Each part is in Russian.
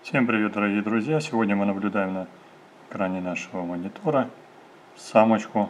Всем привет, дорогие друзья! Сегодня мы наблюдаем на экране нашего монитора самочку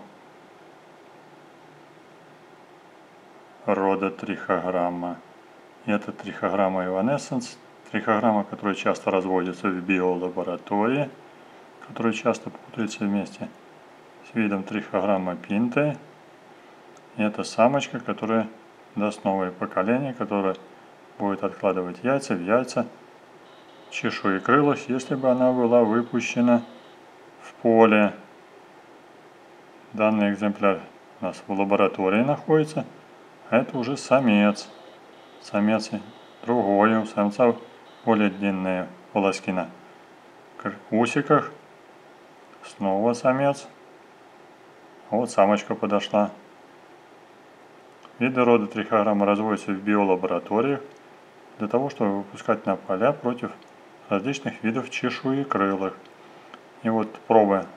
рода трихограмма. Это трихограмма Evanescens, трихограмма, которая часто разводится в биолаборатории, которая часто путается вместе с видом трихограмма Pinte. Это самочка, которая даст новое поколение, которое будет откладывать яйца в яйца чешуекрылых, если бы она была выпущена в поле. Данный экземпляр у нас в лаборатории находится, а это уже самец. Самец другой, у самца более длинные волоски на усиках. Снова самец. А вот самочка подошла. Виды рода трихограмма разводятся в биолабораториях для того, чтобы выпускать на поля против различных видов чешуекрылых. И вот пробы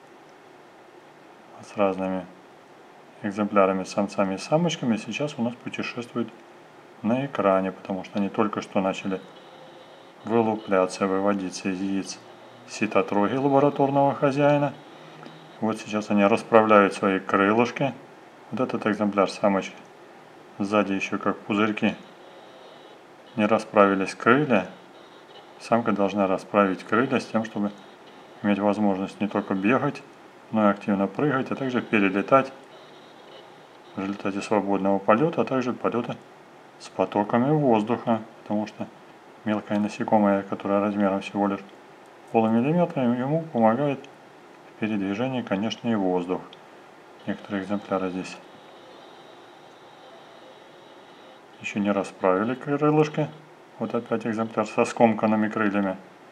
с разными экземплярами, самцами и самочками сейчас у нас путешествуют на экране, потому что они только что начали вылупляться, выводиться из яиц ситотроги лабораторного хозяина. Вот сейчас они расправляют свои крылышки. Вот этот экземпляр самочки. Сзади еще как пузырьки не расправились крылья. Самка должна расправить крылья с тем, чтобы иметь возможность не только бегать, но и активно прыгать, а также перелетать в результате свободного полета, а также полета с потоками воздуха, потому что мелкое насекомое, которое размером всего лишь полмиллиметра, ему помогает в передвижении, конечно, и воздух. Некоторые экземпляры здесь еще не расправили крылышки. Вот опять экземпляр со скомканными крыльями.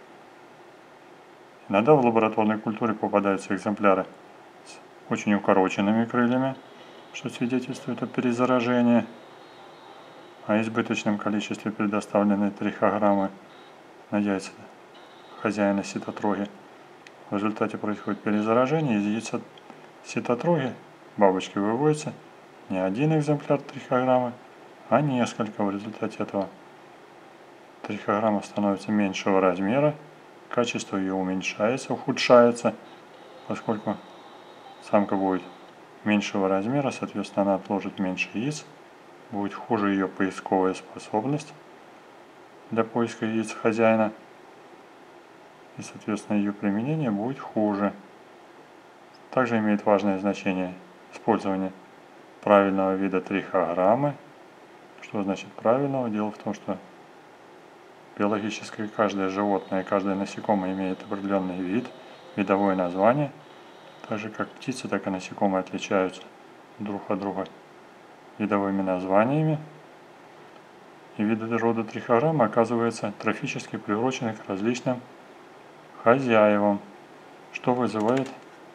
Иногда в лабораторной культуре попадаются экземпляры с очень укороченными крыльями, что свидетельствует о перезаражении, о избыточном количестве предоставленной трихограммы на яйца хозяина ситотроги. В результате происходит перезаражение, из яйца ситотроги бабочки выводится не один экземпляр трихограммы, а несколько. В результате этого трихограмма становится меньшего размера, качество ее уменьшается, ухудшается, поскольку самка будет меньшего размера, соответственно, она отложит меньше яиц, будет хуже ее поисковая способность для поиска яиц хозяина, и, соответственно, ее применение будет хуже. Также имеет важное значение использование правильного вида трихограммы. Что значит правильного? Дело в том, что биологически каждое животное, каждое насекомое имеет определенный вид, видовое название. Так же как птицы, так и насекомые отличаются друг от друга видовыми названиями. И виды рода трихограмма оказываются трофически приурочены к различным хозяевам, что вызывает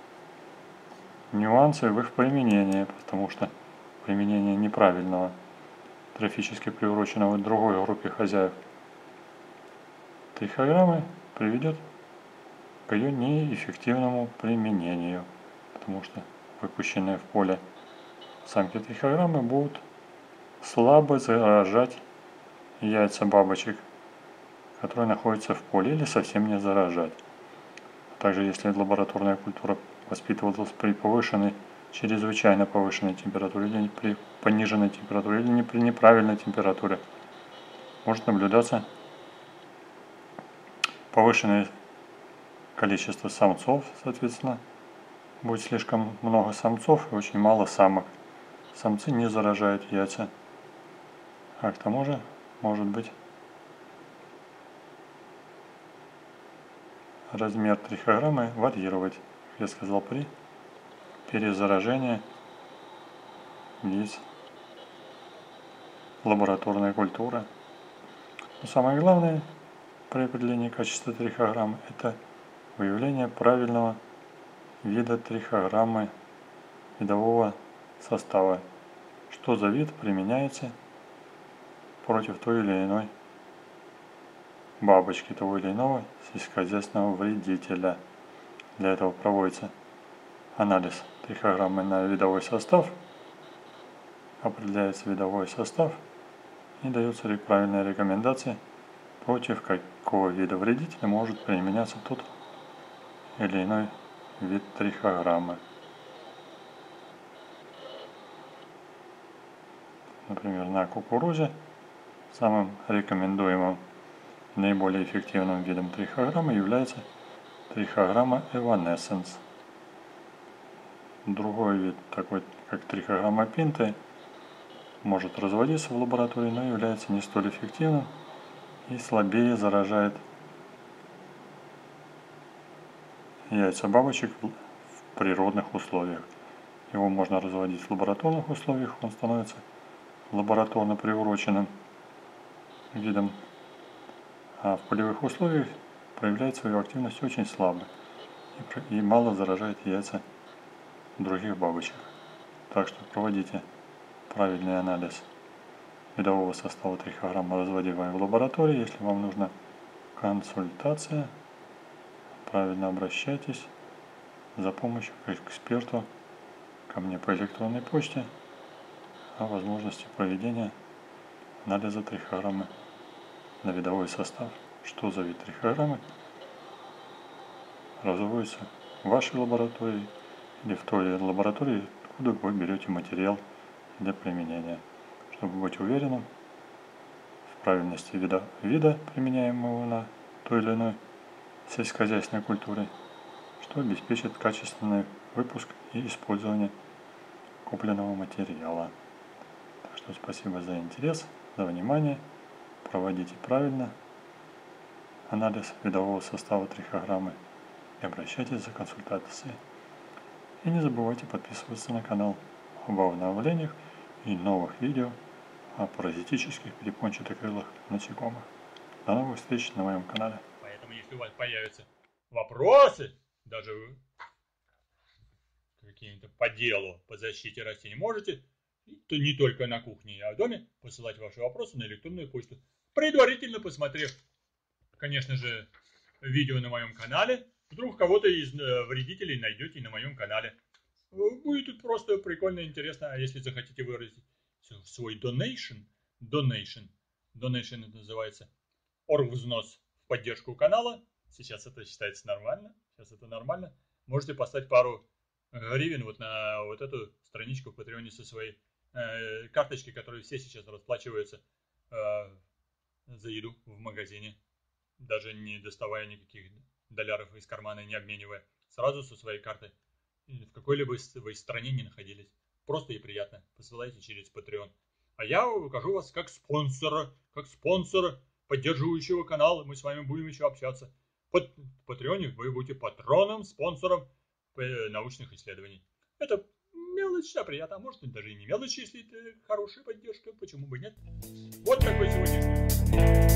нюансы в их применении, потому что применение неправильного трофически приуроченного к другой группе хозяев трихограммы приведет к ее неэффективному применению, потому что выпущенные в поле самки трихограммы будут слабо заражать яйца бабочек, которые находятся в поле, или совсем не заражать. Также, если лабораторная культура воспитывалась при повышенной, чрезвычайно повышенной температуре, или при пониженной температуре, или при неправильной температуре, может наблюдаться повышенное количество самцов, соответственно, будет слишком много самцов и очень мало самок. Самцы не заражают яйца, а к тому же может быть размер трихограммы варьировать, как я сказал, при перезаражении яиц лабораторной культуры. Но самое главное при определении качества трихограммы – это выявление правильного вида трихограммы, видового состава, что за вид применяется против той или иной бабочки, того или иного сельскохозяйственного вредителя. Для этого проводится анализ трихограммы на видовой состав, определяется видовой состав и даются правильные рекомендации против какого вида вредителя может применяться тот или иной вид трихограммы. Например, на кукурузе самым рекомендуемым наиболее эффективным видом трихограммы является трихограмма Evanescens. Другой вид, такой как трихограмма Пинты, может разводиться в лаборатории, но является не столь эффективным и слабее заражает яйца бабочек в природных условиях. Его можно разводить в лабораторных условиях, он становится лабораторно приуроченным видом, а в полевых условиях проявляет свою активность очень слабо и мало заражает яйца других бабочек. Так что проводите правильный анализ видового состава трихограммы, разводимой в лаборатории. Если вам нужна консультация, правильно обращайтесь за помощью к эксперту ко мне по электронной почте о возможности проведения анализа трихограммы на видовой состав. Что за вид трихограммы разводится в вашей лаборатории или в той лаборатории, откуда вы берете материал для применения, чтобы быть уверенным в правильности вида применяемого на той или иной сельскохозяйственной культуре, что обеспечит качественный выпуск и использование купленного материала. Так что спасибо за интерес, за внимание. Проводите правильно анализ видового состава трихограммы и обращайтесь за консультацией. И не забывайте подписываться на канал об обновлениях и новых видео о паразитических перепончатокрылых насекомых. До новых встреч на моем канале. Поэтому если у вас появятся вопросы, даже какие-то по делу, по защите растений, можете то не только на кухне, а в доме посылать ваши вопросы на электронную почту, предварительно посмотрев, конечно же, видео на моем канале. Вдруг кого-то из вредителей найдете на моем канале. Будет просто прикольно и интересно. А если захотите выразить свой donation это называется оргвзнос в поддержку канала. Сейчас это считается нормально. Сейчас это нормально. Можете поставить пару гривен вот на вот эту страничку в Патреоне со своей карточки, которые все сейчас расплачиваются за еду в магазине, даже не доставая никаких долларов из кармана, не обменивая, сразу со своей карты, в какой-либо вы стране не находились. Просто и приятно. Посылайте через Patreon. А я укажу вас как спонсора поддерживающего канала. Мы с вами будем еще общаться. В Патреоне вы будете патроном, спонсором научных исследований. Это мелочь, а приятно. А может даже и не мелочь, если это хорошая поддержка. Почему бы нет? Вот такой сегодня